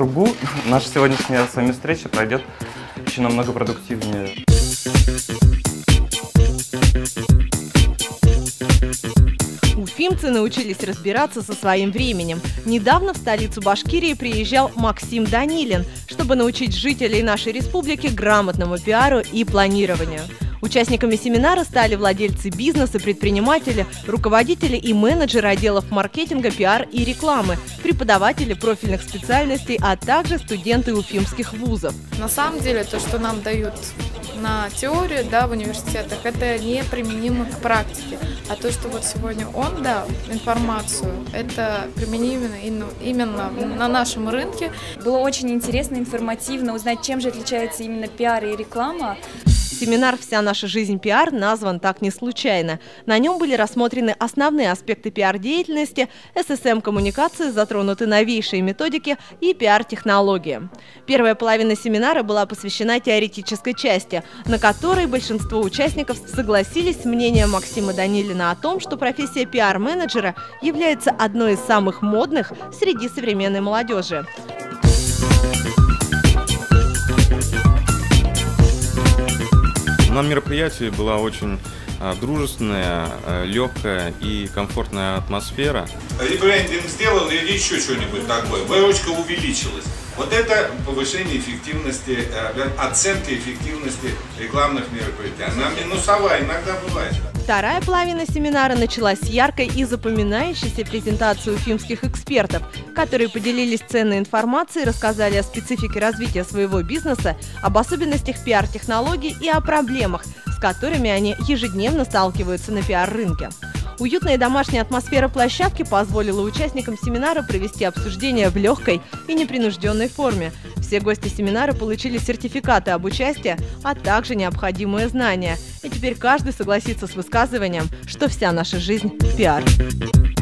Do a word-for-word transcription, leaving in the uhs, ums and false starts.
кругу, наша сегодняшняя с вами встреча пройдет еще намного продуктивнее. Уфимцы научились разбираться со своим временем. Недавно в столицу Башкирии приезжал Максим Данилин, чтобы научить жителей нашей республики грамотному пиару и планированию. Участниками семинара стали владельцы бизнеса, предприниматели, руководители и менеджеры отделов маркетинга, пиар и рекламы, преподаватели профильных специальностей, а также студенты уфимских вузов. На самом деле, то, что нам дают на теорию, да, в университетах, это не применимо к практике. А то, что вот сегодня он дал информацию, это применимо именно на нашем рынке. Было очень интересно, информативно узнать, чем же отличается именно пиар и реклама. Семинар «Вся наша жизнь пиар» назван так не случайно. На нем были рассмотрены основные аспекты пиар-деятельности, эс эс эм-коммуникации, затронуты новейшие методики и пиар-технологии. Первая половина семинара была посвящена теоретической части, на которой большинство участников согласились с мнением Максима Данилина о том, что профессия пиар-менеджера является одной из самых модных среди современной молодежи. На мероприятии была очень а, дружественная, а, легкая и комфортная атмосфера. Ребрендинг сделал или еще что-нибудь такое, выручка увеличилась. Вот это повышение эффективности, оценка эффективности рекламных мероприятий. Она минусовая иногда бывает. Вторая половина семинара началась с яркой и запоминающейся презентации уфимских экспертов, которые поделились ценной информацией, рассказали о специфике развития своего бизнеса, об особенностях пиар-технологий и о проблемах, с которыми они ежедневно сталкиваются на пиар-рынке. Уютная домашняя атмосфера площадки позволила участникам семинара провести обсуждение в легкой и непринужденной форме. Все гости семинара получили сертификаты об участии, а также необходимые знания. И теперь каждый согласится с высказыванием, что вся наша жизнь – пиар.